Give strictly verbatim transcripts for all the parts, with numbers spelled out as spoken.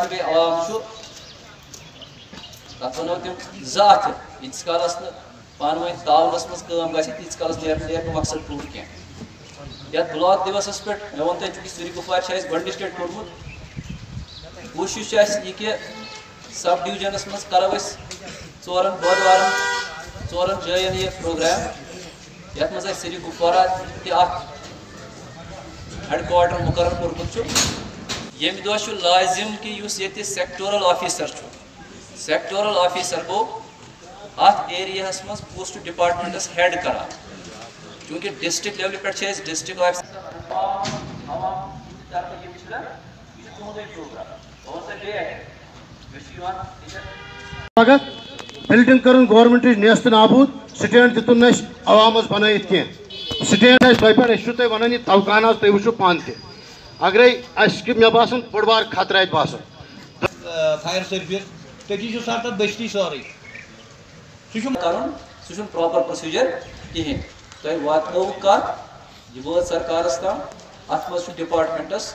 بے عوام تک ونو تم ذات یتس کالس پانوی تعاونس مز کام گژھِ تیٖتِس کالس نیرِ نہٕ مقصد پوٗرٕ کینٛہہ یتھ بلاک دیوسس پٮ۪ٹھ مےٚ ووٚن تۄہہِ چوٗنٛکہِ سری گُپوارِ چھِ اَسہِ گۄڈنِچ لٹہِ کوٚرمُت کوٗشِش چھِ اَسہِ یہِ کہِ سب ڈِوجنس منٛز کرو أسۍ ژورن بودوارن ژورن جاین یہِ پروگرام یتھ منٛز اَسہِ سری گُپوارا تہِ اکھ ہیڈ کوارٹر مُقرر کوٚرمُت چھُ ییٚمہِ دۄہ چھُ لازِم کہِ یُس ییٚتہِ سیکٹورل آفیسر چھُ سیکٹورل آفیسر گوٚو اتھ ایریاہس منٛز پوسٹ ڈپارٹمنٹس ہیڈ کران چوٗنٛکہِ ڈسٹرکٹ لیولہِ پٮ۪ٹھ چھِ أسۍ ڈسٹرکٹ آفیسر بلڈنگ کرن گورمنٹ نیست نابود سٹینڈ دتن اس عوامس بنائت کی سٹینڈ اس تہ پہ اس تہ ونان یہ توکان آج تھی وچو پان تہ اگر اس مے باسان بڑ بار خطرہ باسان فائر سروس تھی سر تک بستی سوری کرن سہ پراپر پروسیجر کہین تہ واتنو کت یہ وات سرکارس تام ات مز ڈپارٹمنٹس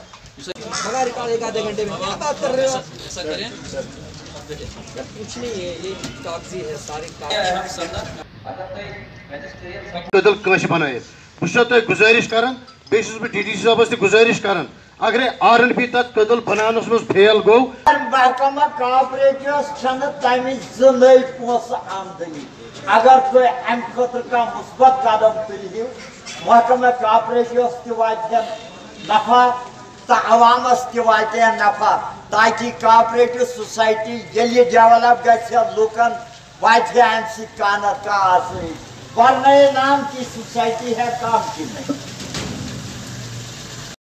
قدل کنس بنائت بہت تہ گزارش کران بیس بہ ڈی ڈی سی صاحبس تہ گزارش کران اگر آر این پی تک قدل بنانس مز فیل گو محکمہ کاپریٹوس چھنہ تمہ زٕ نٔے پونٛسہٕ آمدنی اگر تُہۍ امہِ خٲطرٕ کانٛہہ مثبت قدم تُلِو محکمہ کاپریٹوس تہِ واتہِ نفع تہٕ عوامس تہِ واتہِ نفع تاکہ کاپریٹو سوسائٹی ییٚلہِ ڈیولپ گژھِ لُکن واتہِ امہِ سۭتۍ کانٛہہ نتہٕ کانٛہہ آسٲیِش ورنہ نام کی سوسائٹی ہے کام کی نہیں